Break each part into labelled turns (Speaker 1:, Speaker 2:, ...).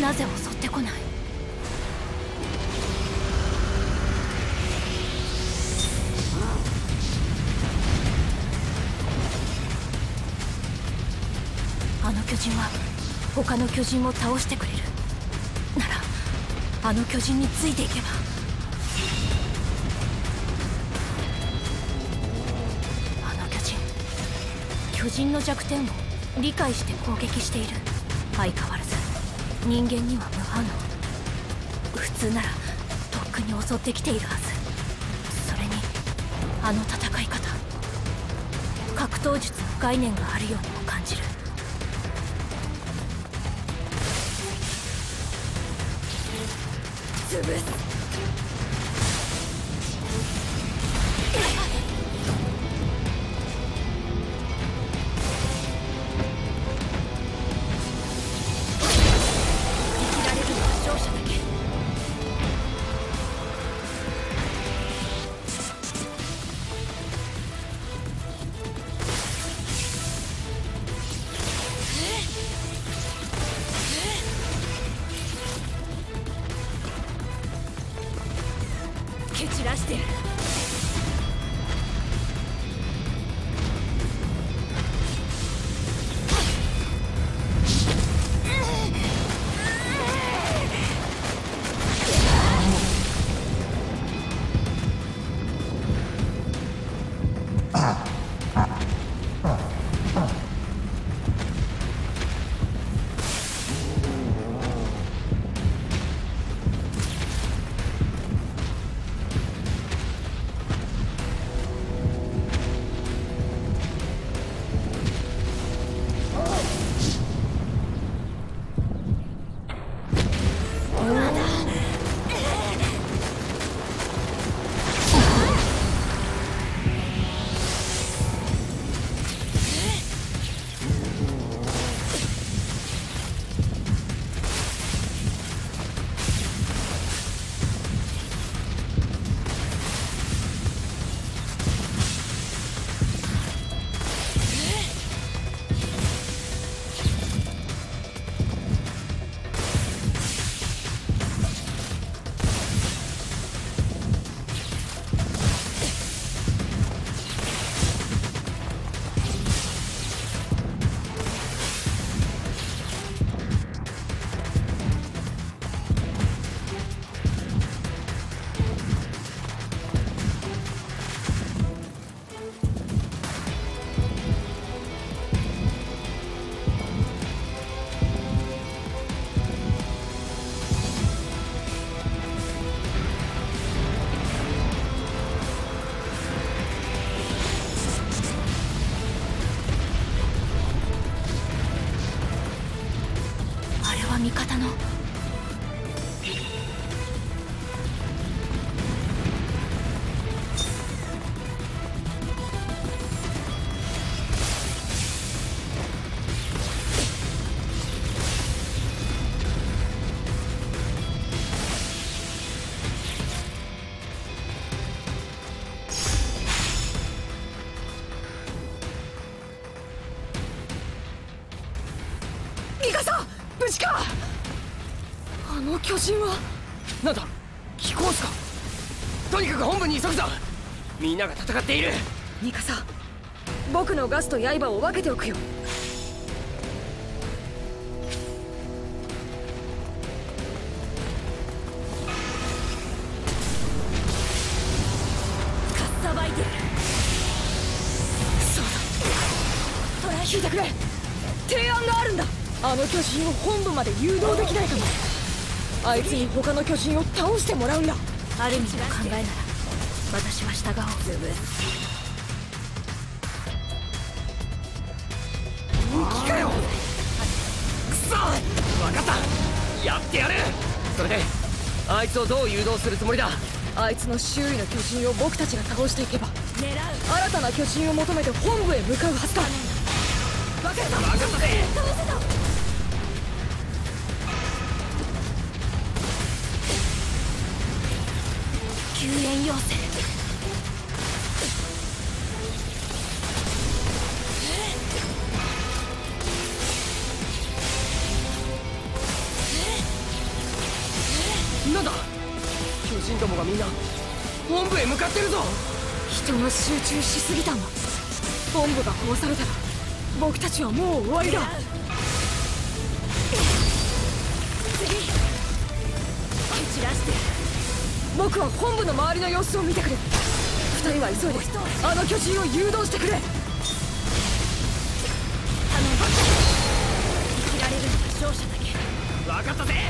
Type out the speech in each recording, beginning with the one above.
Speaker 1: なぜ襲ってこない？あの巨人は他の巨人を倒してくれるなら、あの巨人についていけば。あの巨人の弱点を理解して攻撃している。相変わらず人間には無反応。普通ならとっくに襲ってきているはず。それにあの戦い方、格闘術の概念があるようにも感じる。潰す。蹴散らしてやる。味方のミカサ、無事か。あの巨人は
Speaker 2: なんだ、飛行士か。とにかく本部に急ぐぞ。みんなが戦っている。
Speaker 1: ミカサ、僕のガスと刃を分けておくよ。かっさばいてやる。そうだ、トライ聞いてくれ。提案があるんだ。あの巨人を本部まで誘導できないかも。あいつに他の巨人を倒してもらうんだ。ある意味の考えなら私は従おう。
Speaker 2: 本気かよ。くそ、分かった、やってやる。それであいつをどう誘導するつもりだ。
Speaker 1: あいつの周囲の巨人を僕たちが倒していけば、新たな巨人を求めて本部へ向かうはずだ。分かった、
Speaker 2: 分かったぜ。
Speaker 1: 倒せた。救援要請。
Speaker 2: 人どもがみんな本部へ向かってるぞ。
Speaker 1: 人が集中しすぎたんだ。本部が壊されたら僕たちはもう終わりだ。次蹴散らして。僕は本部の周りの様子を見てくる。二人は急いであの巨人を誘導してくれ。頼む。生きられるのは勝者だけ。
Speaker 2: 分かったぜ。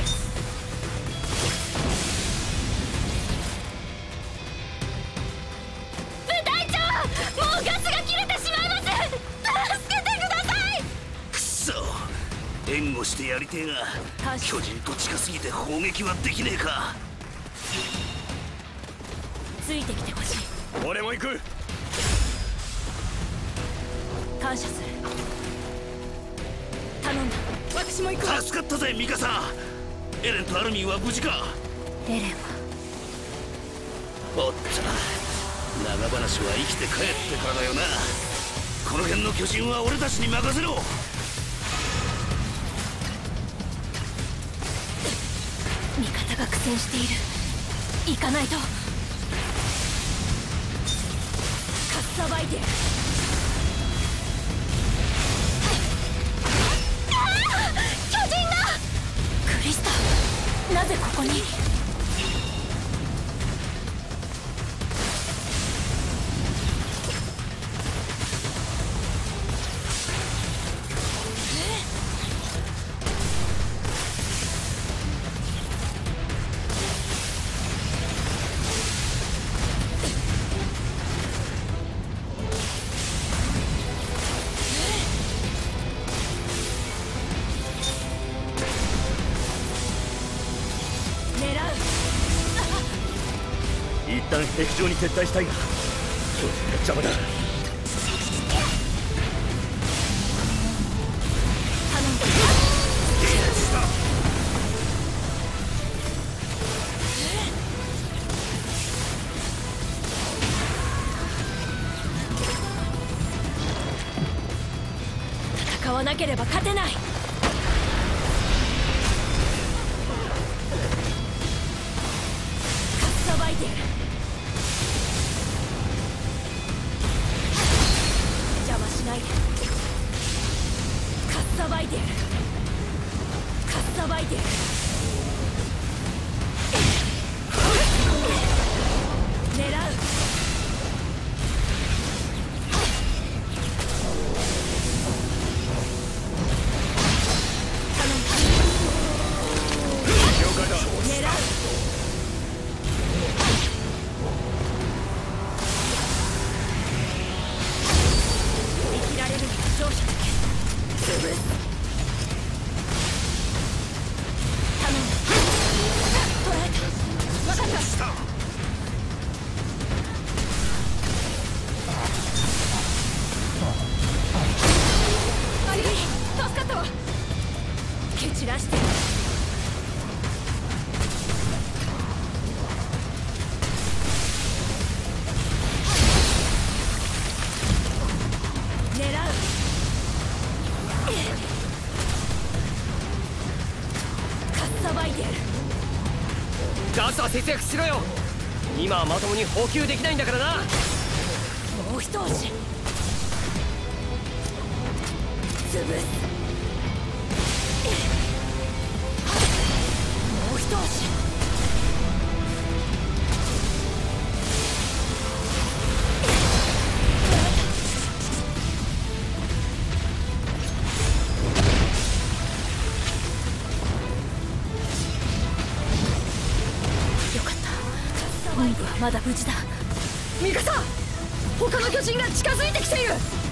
Speaker 1: 部隊長、もうガスが切れてしまいます。助けてください。
Speaker 3: くそ、援護してやりてえが巨人と近すぎて砲撃はできねえか。
Speaker 1: ついてきてほしい。
Speaker 3: 俺も行く。
Speaker 1: 感謝する。頼んだ。私も行く。
Speaker 3: 助かったぜミカサ。エレンとアルミンは無事か。
Speaker 1: エレンは
Speaker 3: おっと、長話は生きて帰ってからだよな。この辺の巨人は俺たちに任せろ。
Speaker 1: 味方が苦戦している。行かないと。かっさばいてやる。巨人だ。クリスタ、なぜここに。
Speaker 3: 一旦壁上に撤退したいが巨人が邪魔だ。
Speaker 1: 頼んだ。戦わなければ勝てない。かっさばいてやる。邪魔しないで。かっさばいてやる。かっさばいてやる。狙う。蹴散らして。狙う。かっさばいてやる。
Speaker 2: ガスは節約しろよ。今はまともに補給できないんだからな。
Speaker 1: もう一押し。潰す。もう一押し。よかった。本部はまだ無事だ。ミカサ、他の巨人が近づいてきている。